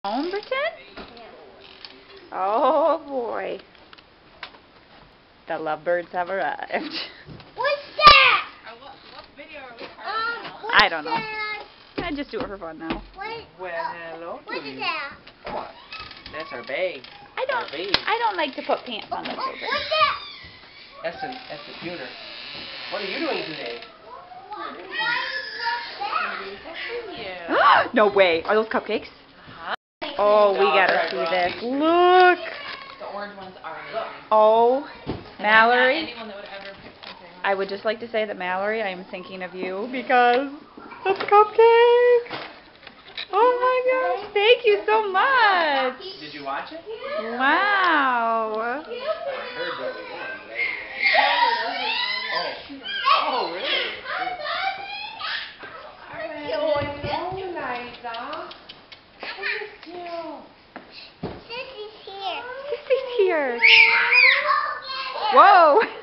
Home, Britain? Oh boy. The Lovebirds have arrived. What's that? What video are we I don't know. I just do it for fun now. Well, hello to What's you. that? What? That's our bag. I don't like to put pants on the children. What's that? That's the tuner. What are you doing today? No way. Are those cupcakes? Oh, we gotta see this. Look. The orange ones are amazing. Oh, Mallory. Anyone that would ever pick something up. I would just like to say that, Mallory, I am thinking of you because that's cupcakes. Oh my gosh. Thank you so much. Did you watch it? Wow. I heard that we won. Oh, really? Sissy's here. Sissy's here. Whoa.